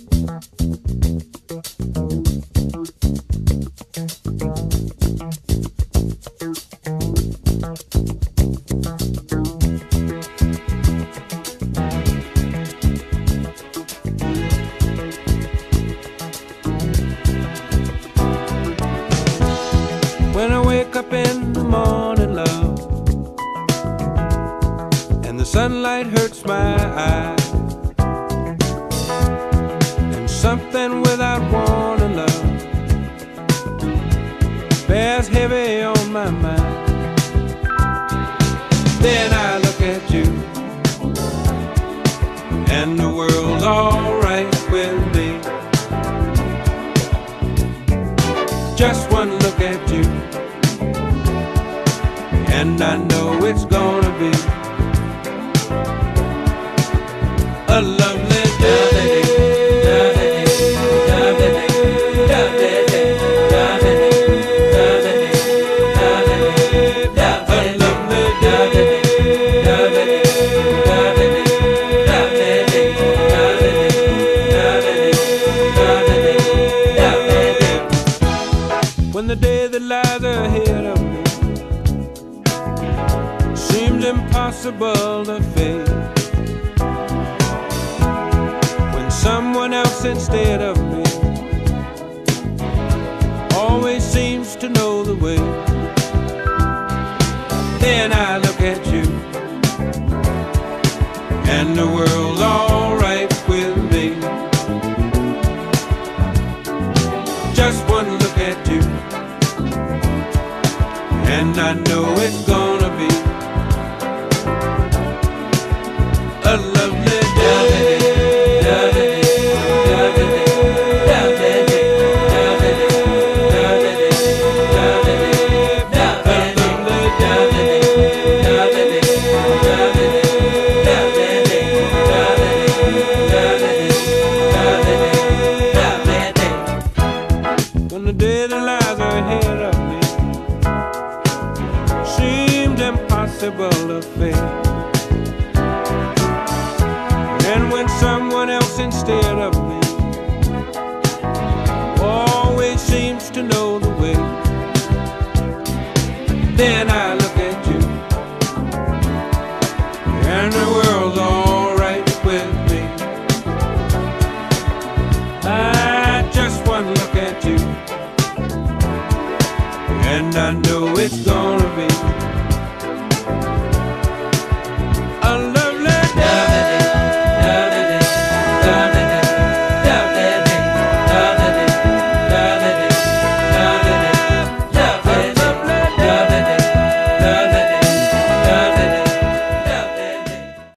When I wake up in the morning, love, and the sunlight hurts my eyes, and something without warning, love, bears heavy on my mind. Then I look at you, and the world's alright with me. Just one look at you, and I know it's gonna be a lovely day. When the day that lies ahead of me seems impossible to face, when someone else instead of me always seems to know the way, then I look at you, and the world's alright with me. Just one look at you, and I know it's gonna be a lovely day. When the day that lies ahead of me seems impossible to face, and when someone else instead of me always seems to know the way, then I look at you, and the world's alright with me. I just one look at you, and I know